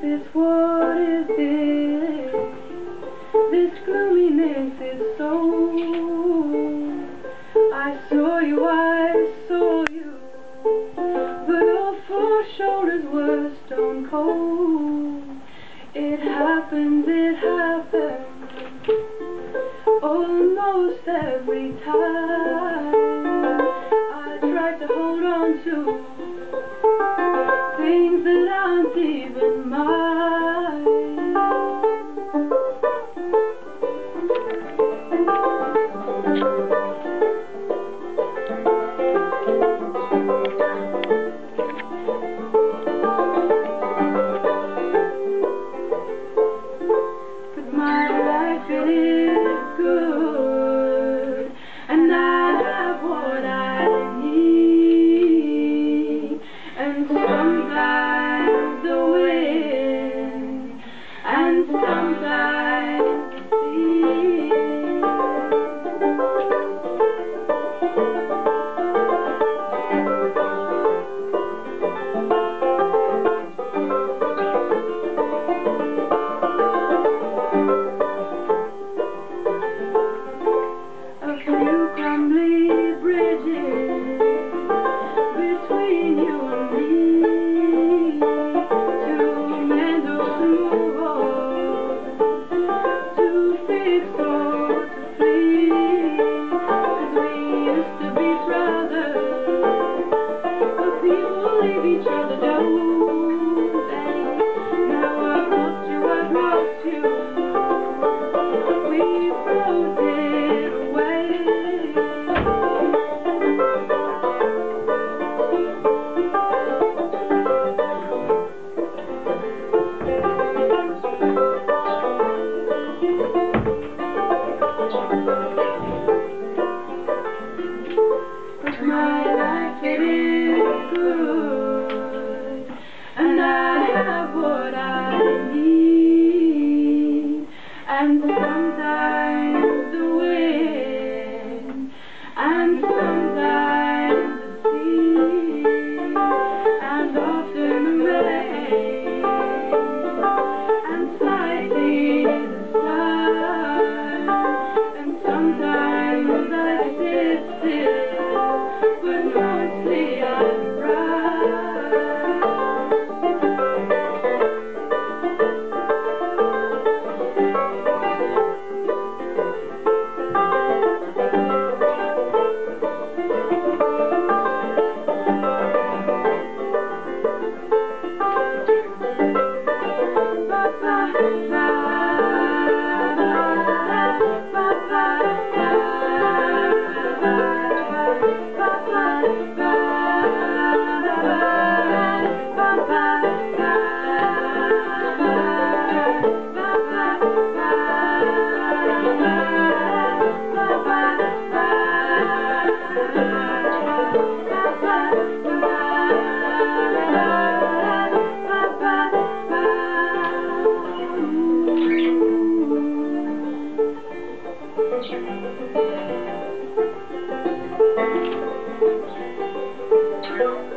this? What is this? This gloominess is so. I saw you, but your four shoulders were stone cold. It happens, almost every time. I try to hold on to things that aren't even mine. But my life is good, and I have what I need, and sometimes the wind, and sometimes the sea. A few crumbly bridges between you and me, to mend or to move on, to fix or to flee. 'Cause we used to be brothers, but people leave each other, don't they? Now I've lost you, we floated away. But my life, it is good, and I have what I need, and sometimes the wind, and sometimes the sea, and often the rain, and slightly the sun, and sometimes I sit still, but mostly I Thank you.